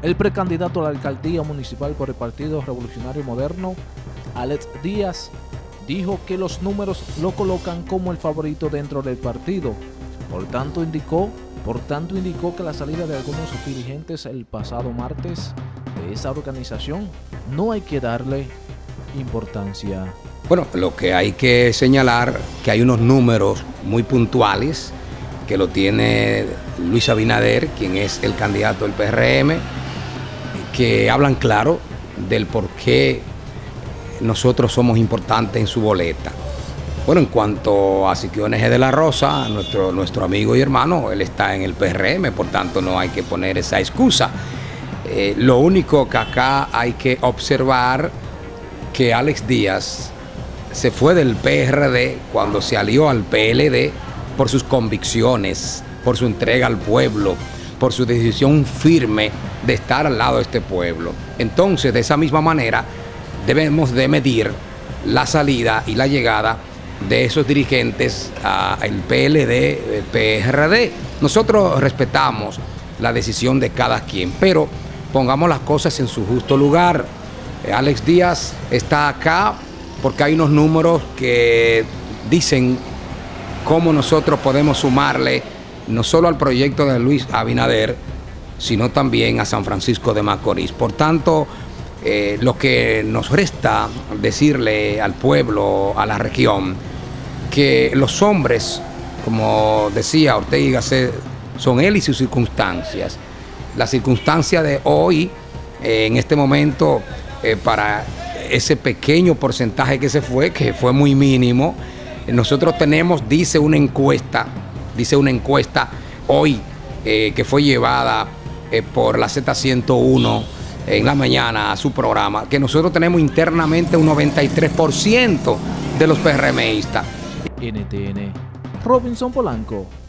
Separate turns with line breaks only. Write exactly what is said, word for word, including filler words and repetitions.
El precandidato a la alcaldía municipal por el Partido Revolucionario Moderno, Alex Díaz, dijo que los números lo colocan como el favorito dentro del partido. Por tanto, indicó, por tanto, indicó que la salida de algunos dirigentes el pasado martes de esa organización no hay que darle importancia.
Bueno, lo que hay que señalar que hay unos números muy puntuales que lo tiene Luis Abinader, quien es el candidato del P R M, que hablan claro del por qué nosotros somos importantes en su boleta. Bueno, en cuanto a Siquio N G de la Rosa, nuestro, nuestro amigo y hermano, él está en el P R M, por tanto no hay que poner esa excusa. Eh, lo único que acá hay que observar que Alex Díaz se fue del P R D cuando se alió al P L D por sus convicciones, por su entrega al pueblo, por su decisión firme de estar al lado de este pueblo. Entonces, de esa misma manera, debemos de medir la salida y la llegada de esos dirigentes al P L D, P R D. Nosotros respetamos la decisión de cada quien, pero pongamos las cosas en su justo lugar. Alex Díaz está acá porque hay unos números que dicen cómo nosotros podemos sumarle no solo al proyecto de Luis Abinader, sino también a San Francisco de Macorís. Por tanto, eh, lo que nos resta decirle al pueblo, a la región, que los hombres, como decía Ortega y Gasset, son él y sus circunstancias. La circunstancia de hoy, eh, en este momento, eh, para ese pequeño porcentaje que se fue, que fue muy mínimo, nosotros tenemos, dice una encuesta, dice una encuesta hoy eh, que fue llevada eh, por la Z ciento uno en la mañana a su programa, que nosotros tenemos internamente un noventa y tres por ciento de los PRMistas.
N T N, Robinson Polanco.